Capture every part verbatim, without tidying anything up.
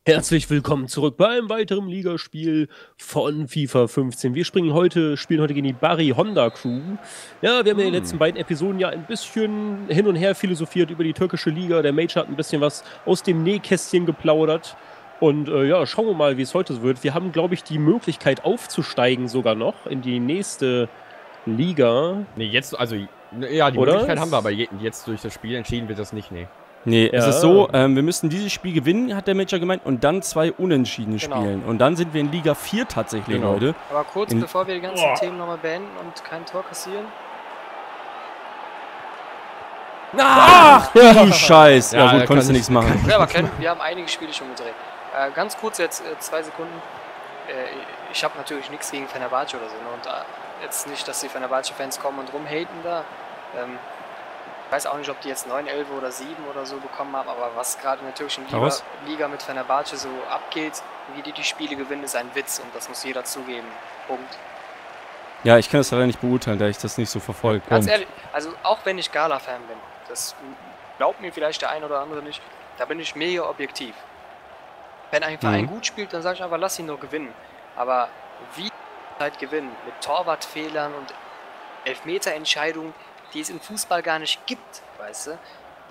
Herzlich willkommen zurück bei einem weiteren Ligaspiel von FIFA fünfzehn. Wir springen heute, spielen heute gegen die Bari Honda Crew. Ja, wir haben in den letzten beiden Episoden ja ein bisschen hin und her philosophiert über die türkische Liga. Der Major hat ein bisschen was aus dem Nähkästchen geplaudert. Und äh, ja, schauen wir mal, wie es heute so wird. Wir haben, glaube ich, die Möglichkeit aufzusteigen sogar noch in die nächste Liga. Nee, jetzt, also, ja, die Oder? Möglichkeit haben wir, aber jetzt durch das Spiel entschieden wird das nicht, nee. Nee, Ja. es ist so, ähm, wir müssen dieses Spiel gewinnen, hat der Major gemeint, und dann zwei Unentschieden Genau. spielen. Und dann sind wir in Liga vier tatsächlich, Genau. Leute. Aber kurz, In- bevor wir die ganzen Boah. Themen nochmal beenden und kein Tor kassieren. Ach, du Scheiß! Ja, Ja, gut, da konntest kann du ich- nichts machen. Ja, aber können, wir haben einige Spiele schon gedreht. Äh, ganz kurz jetzt, äh, zwei Sekunden. Äh, ich habe natürlich nichts gegen Fenerbahce oder so. Ne? Und äh, jetzt nicht, dass die Fenerbahce-Fans kommen und rumhaten da. Ähm, ich weiß auch nicht, ob die jetzt neun, elf oder sieben oder so bekommen haben, aber was gerade in der türkischen Liga, Raus. Liga mit Fenerbahce so abgeht, wie die die Spiele gewinnen, ist ein Witz und das muss jeder zugeben. Punkt. Ja, ich kann das leider nicht beurteilen, da ich das nicht so verfolge. Ganz ehrlich, also auch wenn ich Gala-Fan bin, das glaubt mir vielleicht der ein oder andere nicht, da bin ich mega objektiv. Wenn ein Verein Mhm. gut spielt, dann sage ich einfach, lass ihn nur gewinnen. Aber wie halt gewinnen, mit Torwartfehlern und Elfmeterentscheidungen, die es im Fußball gar nicht gibt, weißt du?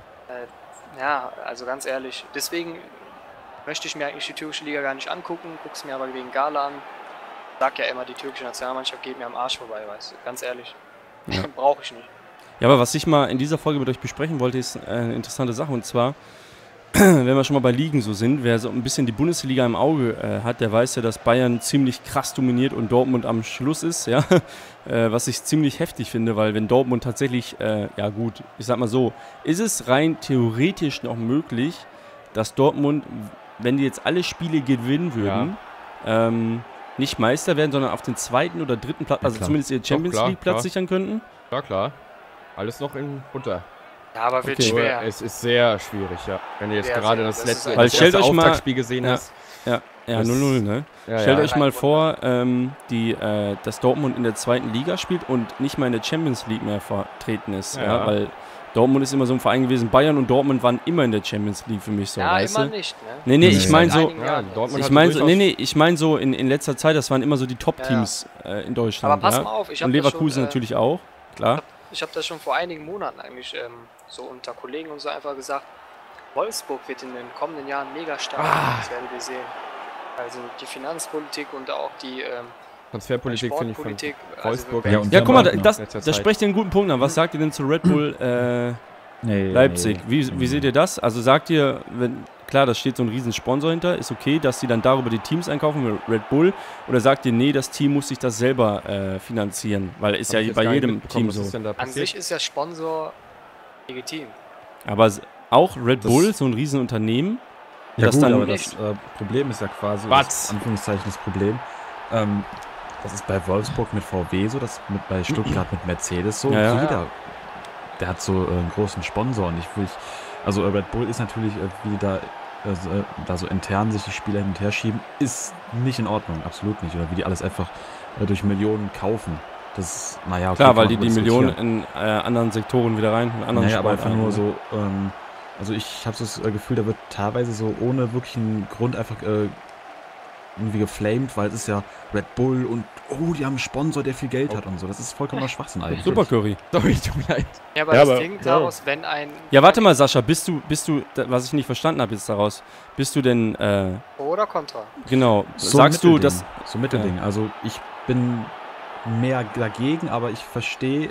Äh, ja, also ganz ehrlich, deswegen möchte ich mir eigentlich die türkische Liga gar nicht angucken, guck's mir aber wegen Gala an. Sag ja immer, die türkische Nationalmannschaft geht mir am Arsch vorbei, weißt du, ganz ehrlich. Ja. Brauche ich nicht. Ja, aber was ich mal in dieser Folge mit euch besprechen wollte, ist äh, eine interessante Sache. Und zwar, wenn wir schon mal bei Ligen so sind, wer so ein bisschen die Bundesliga im Auge äh, hat, der weiß ja, dass Bayern ziemlich krass dominiert und Dortmund am Schluss ist, ja. Äh, was ich ziemlich heftig finde, weil wenn Dortmund tatsächlich, äh, ja gut, ich sag mal so, ist es rein theoretisch noch möglich, dass Dortmund, wenn die jetzt alle Spiele gewinnen würden, ähm, nicht Meister werden, sondern auf den zweiten oder dritten Platz, also klar. zumindest ihr Champions klar, League Platz klar. sichern könnten. Ja, klar. Alles noch in runter. Ja, aber wird Okay. schwer. Es ist sehr schwierig, ja. Wenn du jetzt Sehr, gerade sehr. das Das letzte ist- Weil das stellt erste euch mal- Auftaktspiel gesehen Ja. hast. Ja, ja, Das- null null, ne? Ja, Stellt ja. euch mal Kein vor, ähm, die, äh, dass Dortmund in der zweiten Liga spielt und nicht mal in der Champions League mehr vertreten ist. Ja. Ja. Weil Dortmund ist immer so ein Verein gewesen. Bayern und Dortmund waren immer in der Champions League für mich so, ja, weißt immer du? nicht, ne? Nee, nee, Nee. ich meine Seit so, einigen Ja, Jahren. Dortmund ich hat meine so, durchaus- nee, nee, ich meine so in, in letzter Zeit, das waren immer so die Top-Teams äh, in Deutschland. Aber pass ja? mal auf, ich Und habe das Leverkusen schon, äh, natürlich auch, klar. Ich habe das schon vor einigen Monaten eigentlich ähm, so unter Kollegen und so einfach gesagt, Wolfsburg wird in den kommenden Jahren mega stark. Ah. Das werden wir sehen. Also die Finanzpolitik und auch die ähm, Transferpolitik finde ich von Sportpolitik. Wolfsburg. Also, Ja, und Ja, die guck mal, haben da, auch das, letzter das Zeit. spricht ihr einen guten Punkt an. Was sagt ihr denn zu Red Bull äh, Nee, Leipzig? nee. Wie, wie seht ihr das? Also sagt ihr, wenn, klar, da steht so ein riesen Sponsor hinter, ist okay, dass sie dann darüber die Teams einkaufen, wie Red Bull? Oder sagt ihr, nee, das Team muss sich das selber äh, finanzieren? Weil ist Hab ja ich jetzt bei gar nicht jedem mitbekommen, Team was so. ist denn da an passiert? sich ist der Sponsor legitim. Aber s- auch Red Das- Bull, so ein Riesenunternehmen, Ja das gut, dann aber nicht- das äh, Problem ist ja quasi, Was? das Anführungszeichen das Problem, ähm, das ist bei Wolfsburg mit V W so, das ist mit, bei Stuttgart mit Mercedes so, Ja, ja. jeder, der hat so äh, einen großen Sponsor und ich will, also äh, Red Bull ist natürlich, äh, wie die da, äh, so, äh, da so intern sich die Spieler hin und her schieben, ist nicht in Ordnung, absolut nicht, oder wie die alles einfach äh, durch Millionen kaufen. Das ist, naja, okay, klar, kann weil man die die darüber Millionen diskutieren. in äh, anderen Sektoren wieder rein, in anderen Naja, aber einfach Sportarten, nur ne? so, ähm, also ich habe so das äh, Gefühl, da wird teilweise so ohne wirklichen Grund einfach äh, irgendwie geflamed, weil es ist ja Red Bull und oh, die haben einen Sponsor, der viel Geld hat und so. Das ist vollkommener Schwachsinn eigentlich. Super Curry. Sorry, tut mir leid. Ja, aber Ja, das aber- Ding ja. daraus, wenn ein Ja, warte mal, Sascha, bist du, bist du, da- was ich nicht verstanden habe jetzt daraus, bist du denn, äh, Pro oder Contra. genau, So ein sagst du, Mittelding, dass, So ein Mittelding. Also ich bin mehr dagegen, aber ich verstehe,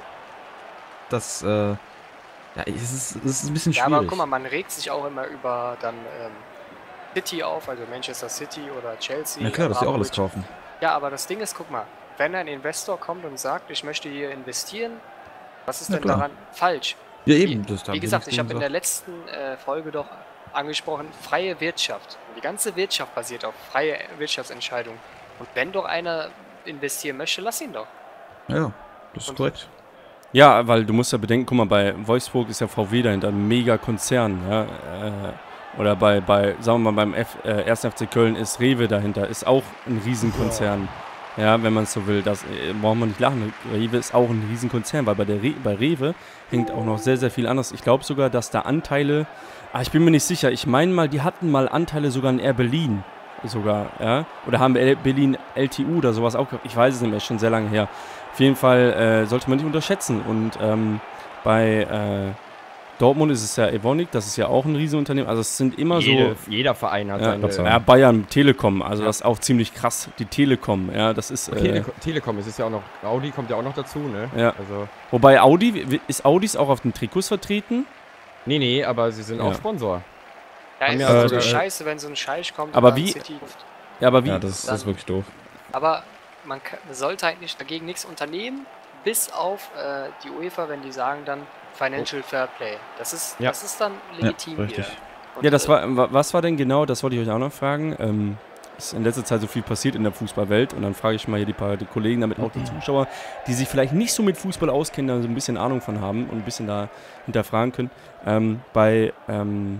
dass, äh, ja, es ist, es ist ein bisschen Ja, schwierig. aber guck mal, man regt sich auch immer über dann ähm, City auf, also Manchester City oder Chelsea. Ja klar, dass die auch alles Abramovich. kaufen. Ja, aber das Ding ist, guck mal, wenn ein Investor kommt und sagt, ich möchte hier investieren, was ist Na denn klar. daran falsch? Ja Wie, eben, das wie gesagt, ich habe in der letzten äh, Folge doch angesprochen, freie Wirtschaft. Und die ganze Wirtschaft basiert auf freie Wirtschaftsentscheidungen. Und wenn doch einer investieren möchte, lass ihn doch. Ja, das ist Und- korrekt. ja, weil du musst ja bedenken, guck mal, bei Wolfsburg ist ja V W dahinter ein Mega-Konzern, ja, äh, oder bei, bei, sagen wir mal, beim F, äh, ersten F C Köln ist Rewe dahinter, ist auch ein Riesenkonzern. Ja, wenn man es so will, das äh, braucht man nicht lachen. Rewe ist auch ein Riesenkonzern, weil bei, der Re bei Rewe hängt auch noch sehr, sehr viel anderes. Ich glaube sogar, dass da Anteile, ah, ich bin mir nicht sicher, ich meine mal, die hatten mal Anteile sogar in Air Berlin sogar, ja, oder haben Air Berlin L T U oder sowas auch, ich weiß es nicht mehr, ist schon sehr lange her. Auf jeden Fall äh, sollte man nicht unterschätzen und ähm, bei äh, Dortmund ist es ja Evonik, das ist ja auch ein Riesenunternehmen, also es sind immer Jede, so... Jeder Verein hat Ja, seine... ja, Bayern, Telekom, also Ja. das ist auch ziemlich krass, die Telekom, ja, das ist... Äh, Tele Telekom, es ist ja auch noch... Audi kommt ja auch noch dazu, ne? Ja. Also, wobei Audi, ist Audis auch auf den Trikots vertreten? nee, nee, aber sie sind Ja. auch Sponsor. Ja, Haben ist ja so sogar- scheiße, wenn so ein Scheich kommt Aber und dann wie- City ruft. Ja, aber wie... Ja, das, das ist wirklich doof. Aber man kann, sollte halt nicht dagegen nichts unternehmen, bis auf äh, die UEFA, wenn die sagen dann Financial Fair Play. Das ist, Ja. das ist dann legitim Ja, richtig. wieder. Und, Ja, das äh, war, wa- was war denn genau, das wollte ich euch auch noch fragen, ähm, ist in letzter Zeit so viel passiert in der Fußballwelt und dann frage ich mal hier die paar die Kollegen, damit auch die Zuschauer, die sich vielleicht nicht so mit Fußball auskennen, da so ein bisschen Ahnung von haben und ein bisschen da hinterfragen können. Ähm, bei, ähm,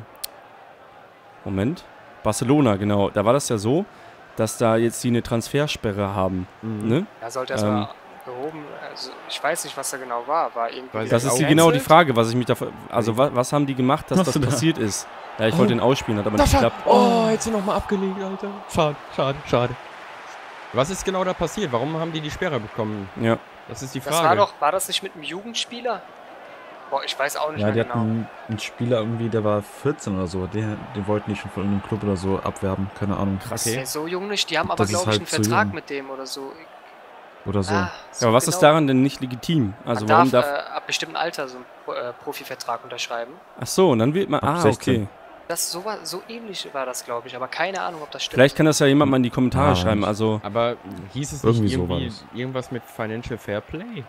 Moment, Barcelona, genau, da war das ja so, dass da jetzt die eine Transfersperre haben, Mhm. ne? Ja, sollte erstmal Ähm, behoben. Also ich weiß nicht, was da genau war. War irgendwie. Weiß Das ich ist auch die, nicht. genau die Frage, was ich mich da, also wa, was haben die gemacht, dass Was das du da? passiert ist? Ja, ich wollte den ausspielen, hat aber nicht Das geklappt. Oh, jetzt nochmal abgelegt, Alter. Schade, schade, schade. Was ist genau da passiert? Warum haben die die Sperre bekommen? Ja. Das ist die Das Frage. war doch, war das nicht mit einem Jugendspieler? Boah, ich weiß auch nicht Ja, die mehr genau. hatten einen Spieler irgendwie, der war vierzehn oder so. Den, den wollten die schon von irgendeinem Club oder so abwerben. Keine Ahnung. Krass. Nee, so jung nicht. Die haben aber, Das ist glaube ich, halt einen zu Vertrag jung. mit dem oder so. Oder so. Ah, Ja, aber was ist genau. daran denn nicht legitim? Also Man warum darf, darf... äh, ab bestimmtem Alter so einen Pro äh, Profivertrag unterschreiben. Ach so, und dann wird man... Ab Ah, sechzehn. okay. Das so, war, so ähnlich war das, glaube ich, aber keine Ahnung, ob das stimmt. Vielleicht kann das ja jemand mal in die Kommentare Ah, schreiben. nicht. Also, Aber hieß es Irgendwie nicht so war irgendwie das. irgendwas mit Financial Fair Play?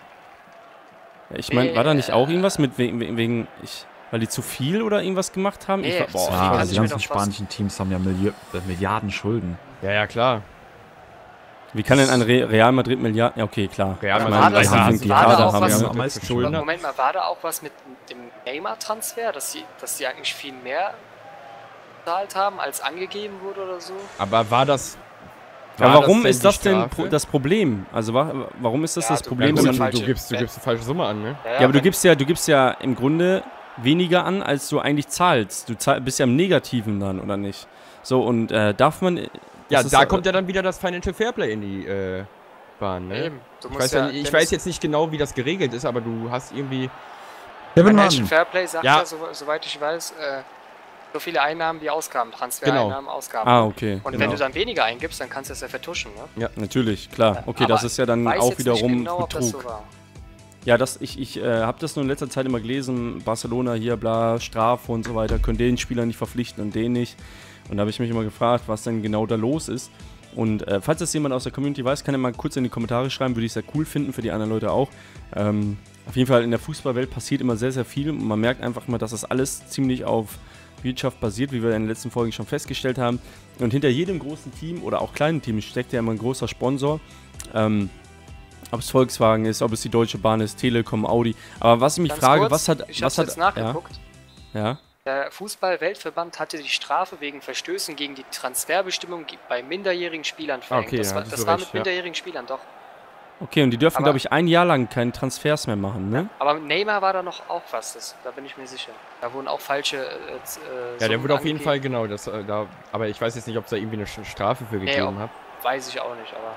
ich meine, war da nicht auch irgendwas mit wegen... wegen ich, weil die zu viel oder irgendwas gemacht haben? Ich, Nee, war- zu boah, viel Ja, kann also ich die mir ganzen doch fast- spanischen Teams haben ja Milli äh, Milliarden Schulden. Ja, ja, klar. wie kann denn ein Re Real Madrid Milliarden... Ja, okay, klar. Real Ich Madrid meine, hat die das- haben war die da Kader auch haben was- ja... am meisten Schulden. Schulden. Moment mal, war da auch was mit dem Neymar-Transfer, dass die, dass die eigentlich viel mehr bezahlt haben, als angegeben wurde oder so? Aber war das... Ja, war warum denn ist die das denn Strafe? pro das Problem? Also wa warum ist das Ja, das du- Problem? Ja, wenn gut, man, du, falsche- du, gibst, du gibst eine falsche Summe an, ne? ja, aber du wenn- gibst ja, du gibst ja im Grunde weniger an, als du eigentlich zahlst. Du zahl, bist ja im Negativen dann, oder nicht? So, und äh, darf man... Ja, das ist da ja- kommt ja dann wieder das Financial Fair Play in die äh, Bahn, ne? Eben. Du Ich, musst weiß, ja, ja, ich der weiß muss- jetzt nicht genau, wie das geregelt ist, aber du hast irgendwie... Kevin Financial Mann. Fairplay sagt Ja. ja, so, soweit ich weiß, äh, so viele Einnahmen wie Ausgaben, Transfereinnahmen, Ausgaben. Ah, okay. Und genau. wenn du dann weniger eingibst, dann kannst du das ja vertuschen, ne? Natürlich, klar. Okay, Aber das ist ja dann Weiß auch jetzt wiederum nicht genau, ob das Betrug. so war. Ja, das, ich, ich äh, habe das nur in letzter Zeit immer gelesen, Barcelona hier, bla, Strafe und so weiter, können den Spieler nicht verpflichten und den nicht. Und da habe ich mich immer gefragt, was denn genau da los ist. Und äh, falls das jemand aus der Community weiß, kann er mal kurz in die Kommentare schreiben, würde ich sehr cool finden, für die anderen Leute auch. Ähm, auf jeden Fall in der Fußballwelt passiert immer sehr, sehr viel und man merkt einfach immer, dass das alles ziemlich auf Wirtschaft basiert, wie wir in den letzten Folgen schon festgestellt haben. Und hinter jedem großen Team oder auch kleinen Team steckt ja immer ein großer Sponsor. Ähm, ob es Volkswagen ist, ob es die Deutsche Bahn ist, Telekom, Audi. Aber was ich mich Ganz frage, kurz, was hat... Ich was habe hat jetzt nachgeguckt. Ja, ja. Der Fußball-Weltverband hatte die Strafe wegen Verstößen gegen die Transferbestimmung bei minderjährigen Spielern verhängt. Okay, das ja, war, hast das du war recht, mit ja. minderjährigen Spielern, doch. Okay, und die dürfen, Aber- glaube ich, ein Jahr lang keine Transfers mehr machen, ne? Aber mit Neymar war da noch auch was, das, da bin ich mir sicher. Da wurden auch falsche äh, äh, Ja, der Summen wurde auf jeden angegeben. Fall, genau, das, äh, da, aber ich weiß jetzt nicht, ob es da irgendwie eine Sch- Strafe für Nee, gegeben ob- hat. Weiß ich auch nicht, aber...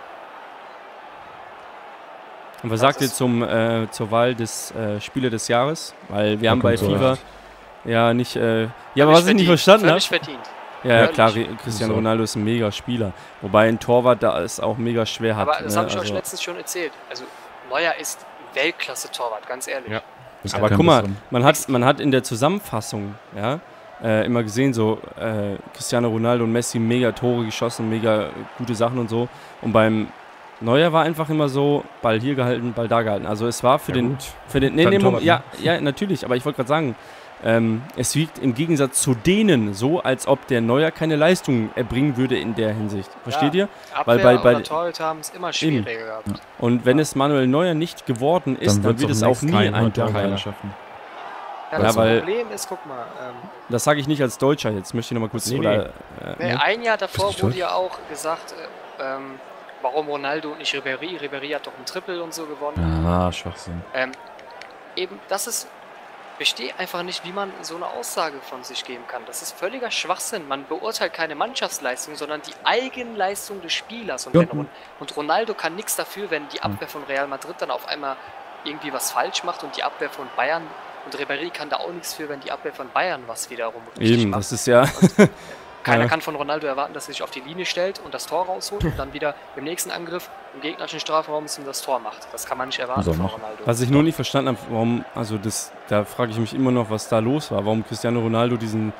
Und was Das sagt ihr ist- zum, äh, zur Wahl des äh, Spieler des Jahres? Weil wir Da haben bei kommt so FIFA recht. ja nicht... Äh, ja, aber Völlig was ich nicht verdient, verstanden habe... Völlig verdient. Ja, ja, völlig. klar, Re- Cristiano So. Ronaldo ist ein mega Spieler. Wobei ein Torwart da es auch mega schwer hat. Aber das ne? habe ich euch Also- letztens schon erzählt. Also, Neuer ist Weltklasse-Torwart, ganz ehrlich. Ja. Das Aber kann guck mal, besseren. man hat, man hat in der Zusammenfassung, ja, äh, immer gesehen, so äh, Cristiano Ronaldo und Messi mega Tore geschossen, mega gute Sachen und so. Und beim Neuer war einfach immer so, Ball hier gehalten, Ball da gehalten. Also es war für Ja, den, gut. für den, nee, Beim nee, Torwart, Moment, ja, ja, natürlich, aber ich wollte gerade sagen, ähm, es wiegt im Gegensatz zu denen so, als ob der Neuer keine Leistung erbringen würde in der Hinsicht. Versteht ihr? Abwehr Weil bei- bei- oder Torhüter haben es immer schwieriger gehabt. Und wenn es Manuel Neuer nicht geworden ist, dann, wird's wird es im auch nächsten nie kein ein Tor Torwart. keiner schaffen. Ja, Ja, das weil- Problem ist, guck mal, ähm, Das sage ich nicht als Deutscher, jetzt möchte ich nochmal kurz... Nee, oder, äh, nee, ne? ein Jahr davor Bist du wurde schuld? ja auch gesagt, äh, ähm, warum Ronaldo und nicht Ribéry? Ribéry hat doch ein Triple und so gewonnen. Ah, Schwachsinn. Ähm, eben, das ist, ich verstehe einfach nicht, wie man so eine Aussage von sich geben kann. Das ist völliger Schwachsinn. Man beurteilt keine Mannschaftsleistung, sondern die Eigenleistung des Spielers. Und, Ja. wenn, und Ronaldo kann nichts dafür, wenn die Abwehr von Real Madrid dann auf einmal irgendwie was falsch macht und die Abwehr von Bayern, und Ribéry kann da auch nichts für, wenn die Abwehr von Bayern was wiederum richtig Eben, macht. das ist ja. Keiner Ja. kann von Ronaldo erwarten, dass er sich auf die Linie stellt und das Tor rausholt und dann wieder im nächsten Angriff im gegnerischen Strafraum ist und das Tor macht. Das kann man nicht erwarten So von noch. Ronaldo. Was ich nur nicht verstanden habe, warum, also das, da frage ich mich immer noch, was da los war, warum Cristiano Ronaldo diesen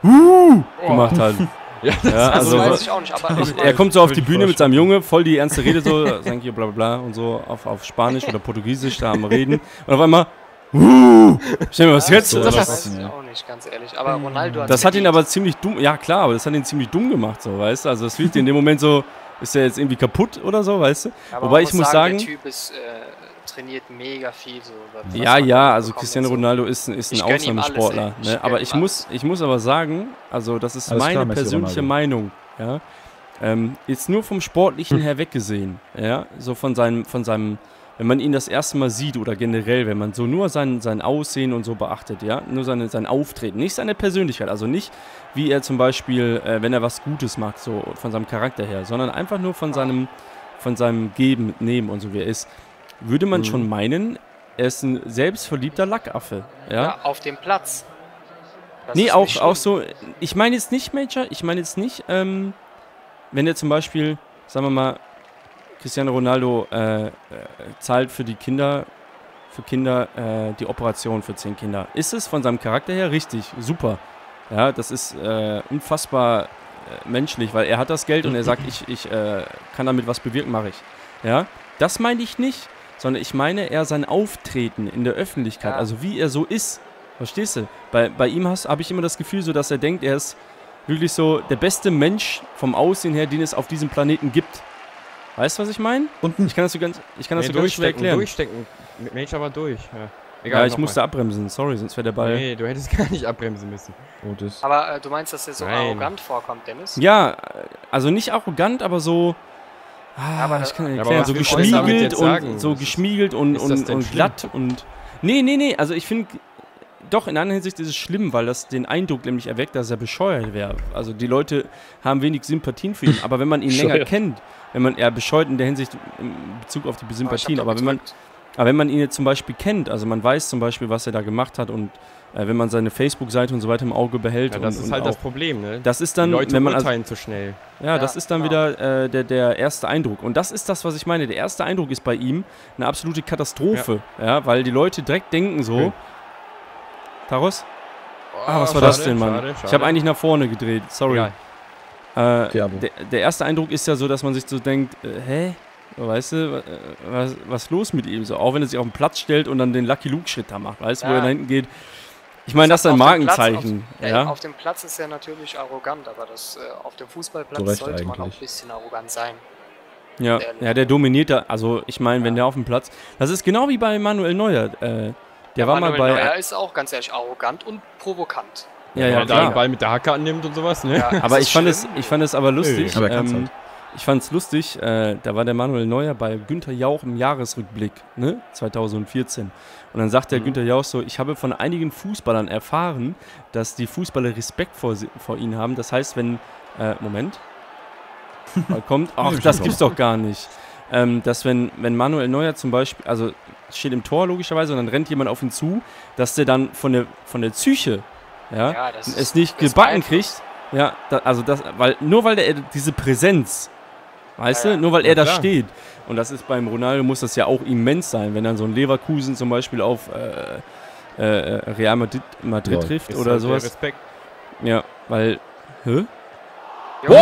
uh gemacht hat. Ja, das Ja, also, also, weiß ich auch nicht, aber ich, er kommt so auf die Bühne mit seinem Junge, voll die ernste Rede, so, thank you, bla bla bla, und so auf, auf Spanisch oder Portugiesisch da am Reden. Und auf einmal, uh, stell mir was ja, jetzt? so das das- weiß ich auch nicht, ganz ehrlich. Aber Ronaldo hat Das hat ihn aber ziemlich dumm, ja klar, aber das hat ihn ziemlich dumm gemacht, so, weißt du? Also das wirkt in dem Moment so, ist er jetzt irgendwie kaputt oder so, weißt du? aber Wobei man ich muss sagen, der Typ ist, äh, trainiert mega viel. So, was ja, man ja, da also bekommt Cristiano und so. Ronaldo ist, ein- ist ein Ich gönn ihm alles, Ausnahmesportler. ey. Ich Ne? gönn Aber ihm ich muss, ich muss aber sagen, also das ist Alles meine klar, Messi, persönliche Ronaldo. Meinung, ja. Ähm, jetzt nur vom Sportlichen Hm. her weggesehen, ja, so von seinem, von seinem, wenn man ihn das erste Mal sieht oder generell, wenn man so nur sein, sein Aussehen und so beachtet, ja, nur seine, sein Auftreten, nicht seine Persönlichkeit, also nicht, wie er zum Beispiel, äh, wenn er was Gutes macht, so von seinem Charakter her, sondern einfach nur von seinem, von seinem Geben, Nehmen und so wie er ist, würde man Mhm. schon meinen, er ist ein selbstverliebter Lackaffe, ja. Ja, auf dem Platz. Das Nee, ist auch, nicht auch schlimm. so, ich meine jetzt nicht, Major, ich meine jetzt nicht, ähm, wenn er zum Beispiel, sagen wir mal, Cristiano Ronaldo äh, äh, zahlt für die Kinder, für Kinder äh, die Operation für zehn Kinder. Ist es von seinem Charakter her richtig, super. Ja, das ist äh, unfassbar äh, menschlich, weil er hat das Geld und er sagt, ich, ich äh, kann damit was bewirken, mache ich. Ja, das meine ich nicht, sondern ich meine eher sein Auftreten in der Öffentlichkeit, Ja. also wie er so ist. Verstehst du? Bei, bei ihm habe ich immer das Gefühl, so, dass er denkt, er ist wirklich so der beste Mensch vom Aussehen her, den es auf diesem Planeten gibt. Weißt du, was ich meine? Unten. Ich kann das so ganz, ich kann das Nee, so ganz schwer durchstecken, erklären. durchstecken. Mensch aber durch. Ja, Ja, ich noch musste mal. abbremsen, sorry, sonst wäre der Ball. Nee, du hättest gar nicht abbremsen müssen. Oh, das. Aber äh, du meinst, dass er so Nein. arrogant vorkommt, Dennis? Ja, also nicht arrogant, aber so. Ah, aber ich kann aber erklären, was so willst du damit geschmiegelt jetzt und sagen? so Was ist- geschmiegelt und, ist das und, denn und schlimm? glatt und. Nee, nee, nee, also ich finde. Doch, in einer Hinsicht ist es schlimm, weil das den Eindruck nämlich erweckt, dass er bescheuert wäre. Also die Leute haben wenig Sympathien für ihn. Aber wenn man ihn länger Bescheuert. kennt, wenn man eher bescheuert in der Hinsicht in Bezug auf die Aber ich hab Sympathien, doch aber wenn man, gedrückt. aber wenn man ihn jetzt zum Beispiel kennt, also man weiß zum Beispiel, was er da gemacht hat und äh, wenn man seine Facebook-Seite und so weiter im Auge behält. Ja, das und, ist und halt auch, das Problem, ne? das ist Die dann, Leute wenn man also, urteilen zu schnell. ja, das Ja, ist dann genau. wieder äh, der, der erste Eindruck. Und das ist das, was ich meine. Der erste Eindruck ist bei ihm eine absolute Katastrophe. Ja, weil die Leute direkt denken so. Okay. Taros? Ah, was Oh, war das schade, denn, Mann? schade, Ich habe schade. eigentlich nach vorne gedreht. Sorry. Egal. Äh, Diabo. der, der erste Eindruck ist ja so, dass man sich so denkt, äh, hä? Weißt du, äh, was, was ist los mit ihm? So, auch wenn er sich auf den Platz stellt und dann den Lucky Luke-Schritt da macht, weißt du, wo Ja. er da hinten geht. Ich meine, das ist ein Auf dem Platz- Markenzeichen. Auf, ey, ja? auf dem Platz ist er natürlich arrogant, aber das, äh, auf dem Fußballplatz Zu Recht sollte man auch ein eigentlich. bisschen arrogant sein. Ja, ehrlich. ja, der dominiert da. Also, ich meine, wenn Ja. der auf dem Platz. Das ist genau wie bei Manuel Neuer. Äh, der war Manuel mal bei. Neuer ist auch ganz ehrlich arrogant und provokant. Ja, Wenn ja, er da den klar. Ball mit der Hacke annimmt und sowas, ne? Ja, Aber das ich ist fand, es, schlimm. ich fand es aber lustig. aber er kann's ähm, halt. Ich fand es lustig, äh, da war der Manuel Neuer bei Günther Jauch im Jahresrückblick, ne, zweitausendvierzehn. Und dann sagt der Mhm. Günther Jauch so, ich habe von einigen Fußballern erfahren, dass die Fußballer Respekt vor, sie- vor ihnen haben. Das heißt, wenn, äh, Moment, Ball kommt, ach, Ja, das schon. gibt's doch gar nicht. Ähm, dass wenn, wenn Manuel Neuer zum Beispiel, also steht im Tor logischerweise und dann rennt jemand auf ihn zu, dass der dann von der, von der Psyche, ja, Ja, das es ist- nicht das gebacken beeinflusst. kriegt. Ja, da, also das, weil, nur weil der diese Präsenz, weißt Ja, du, ja. nur weil Ja, er da klar. steht. Und das ist beim Ronaldo, muss das ja auch immens sein, wenn dann so ein Leverkusen zum Beispiel auf äh, äh, Real Madrid, Madrid Ja, trifft Ist oder halt der sowas. Respekt. Ja, weil, hä? Jo,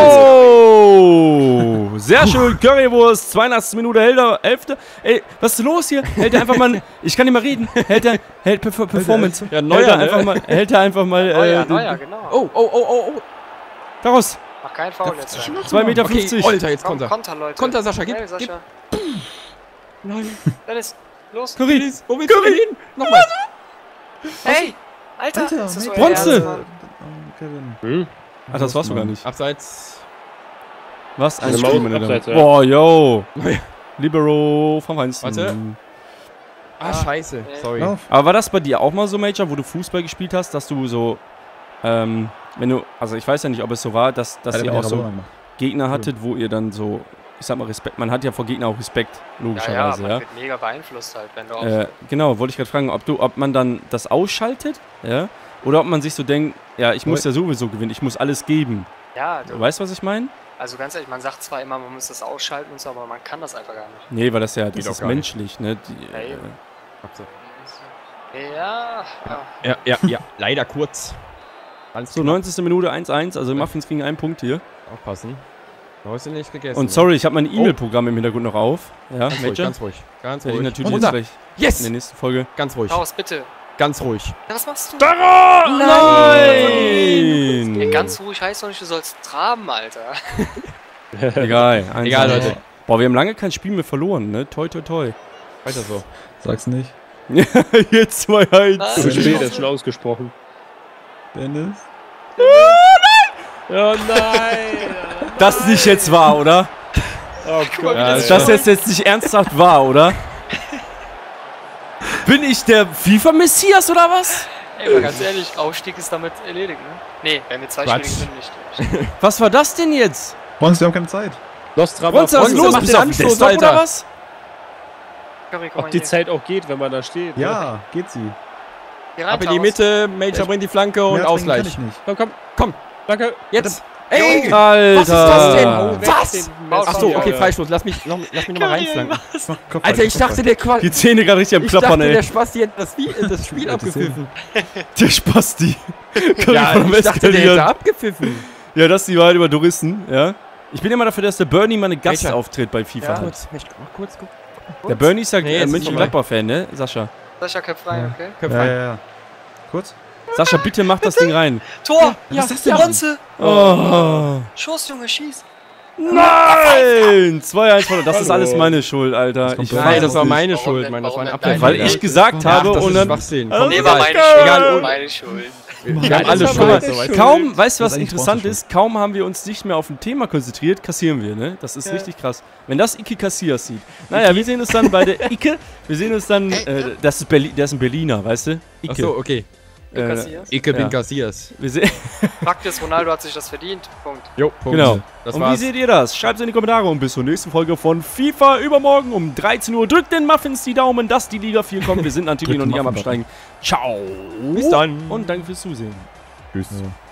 Wow! Sehr schön, Currywurst, zweiundachtzigste Minute, hält er, elfte. Ey, was ist los hier? Hält er einfach mal, ich kann nicht mal reden, hält er, hält Perf- Performance. Ja, hält Neuer, er ne? einfach mal, hält er einfach mal, Neuer, äh, Neuer, genau. Oh, oh, oh, oh, oh. daraus, Mach keinen Foul jetzt. Sein. zwei Meter Okay, fünfzig. Alter, jetzt Komm, kommt er. Konter, Leute. Konter, Sascha, gib, Schnell, gib. Sascha. Nein. Dennis, los. Curry, Wo willst du denn hin? Nochmal. Hey, Alter. Alter, ist das nee, euer Bronze. Ernst, Mann? Kevin. Hm? Ach, das warst du gar nicht. Abseits. Was? Ein Eine Spiel, Maus meine Damen. abseits, ja. Boah, yo. Libero vom Feinsten. Warte. Ah, scheiße. Sorry. Lauf. Aber war das bei dir auch mal so, Major, wo du Fußball gespielt hast, dass du so, ähm, wenn du, also ich weiß ja nicht, ob es so war, dass, dass Hat er ihr mit auch der so Rabona gemacht. Gegner hattet, wo ihr dann so, ich sag mal Respekt, man hat ja vor Gegner auch Respekt, Ja, ja, logischerweise, man ja. wird mega beeinflusst halt, wenn du auch... Äh, genau, wollte ich gerade fragen, ob du, ob man dann das ausschaltet, ja, oder ob man sich so denkt, ja, ich muss ja sowieso gewinnen, ich muss alles geben. ja, du, Weißt du, was ich meine? also ganz ehrlich, man sagt zwar immer, man muss das ausschalten und so, aber man kann das einfach gar nicht. Nee, weil das ja, das Geht auch ist gar nicht. menschlich, ne? Die, Ja, äh, eben. Ja, ja. Ja, ja, ja. Leider kurz. Ganz so, neunzigste Minute eins eins, also Muffins kriegen einen Punkt hier. Aufpassen. Du hast ihn nicht gegessen. Und sorry, ich habe mein E-Mail-Programm im Hintergrund noch auf. Ja, Ganz ruhig, Major. ganz ruhig. Ganz Werde ich ruhig. natürlich Runter. jetzt gleich in Yes! der nächsten Folge. Ganz ruhig. Raus, bitte. Ganz ruhig. Ja, was machst du? Nein! Ja, ganz ruhig heißt doch nicht, du sollst traben, Alter. Egal. eins Egal, eins. Leute. Boah, wir haben lange kein Spiel mehr verloren, ne? Toi, toi, toi. Weiter so. Sag's nicht. Jetzt zwei eins. Nein. Zu spät, ist schon ausgesprochen. Dennis? Oh nein! Das ist nicht jetzt wahr, oder? Oh Gott. Ja, Das ist jetzt, jetzt nicht ernsthaft wahr, oder? Bin ich der FIFA-Messias oder was? Ey, mal ganz ehrlich, Aufstieg ist damit erledigt, ne? Nee, wenn wir zwei Quatsch. Spiele gewinnen, nicht. Was war das denn jetzt? Monster, wir haben keine Zeit. Nostrama, Monster, was ist Monster, los? mach Bist den du auf dem Anstoß, Desktop oder Alter. was? Curry, komm mal ob die hier. Zeit auch geht, wenn man da steht. Ne? Ja, geht sie. Hier rein, Ab in die Taros. Mitte, Major bringt die Flanke und Mehr trinken kann Ausgleich. ich nicht. Komm, komm. Komm. Danke. Jetzt. Ey! Alter. Was ist das denn? Oh, weg Was? den Achso, Messer, okay, ja. Freistoß. Lass mich, noch, lass mich nochmal reinflanken. Ich mach Kopf Alter, ich dachte, der Quatsch. Die Zähne gerade richtig am Ich Klappern, dachte, ey. der Spasti hätte das, Spiel- das Spiel abgepfiffen. Der Spasti. Kann Ja, ich von ich dachte, der eskalieren. hätte abgepfiffen. Ja, das ist die Wahrheit über Dorissen, ja. Ich bin immer dafür, dass der Bernie mal einen Welcher? Gastauftritt bei FIFA Ja. hat. Kurz, Mensch, mach kurz, guck. Der Bernie ist ja Nee, äh, jetzt ist Mönchengladbach-Fan, ne, Sascha? Sascha, Köpf frei, okay? Köpf Ja, rein. ja, ja. Kurz? Sascha, bitte mach das Ding rein. Tor! Was ist das denn? Bronze! Oh. Schuss, Junge, schieß! Nein! zwei eins verloren. Das ist alles meine Schuld, Alter. Das Ich kommt Nein, weiß das war es nicht. meine Warum Schuld, denn? Mann. Das war ein Warum Abwehr. denn? Weil Nein, ich gesagt Ach, habe das und ist dann... Schwachsinn. Also, Komm, Nee, war Egal, meine Schuld. egal. Meine Schuld. Wir haben das alle war Schuld. meine so, weißt du? Kaum, weißt du, Das was ist eigentlich interessant Bronzeschuld. ist? Kaum haben wir uns nicht mehr auf ein Thema konzentriert, kassieren wir, ne? Das ist Ja. richtig krass. Wenn das Ike Cassias sieht. Naja, wir sehen uns dann bei der Ike. Wir sehen uns dann, äh, das ist Berli der ist ein Berliner, weißt du? Ike. Achso, okay. Äh, Cassias? Ike bin Ja. Cassias. wir sehen, Fakt ist, Ronaldo hat sich das verdient. Punkt. Jo, Punkt. genau. Das und wie war's. seht ihr das? Schreibt es in die Kommentare und bis zur nächsten Folge von FIFA übermorgen um dreizehn Uhr. Drückt den Muffins die Daumen, dass die Liga vier kommt. Wir sind natürlich Drückt noch den nicht am Muffin-Button. Absteigen. Ciao. Bis dann. Und danke fürs Zusehen. Tschüss.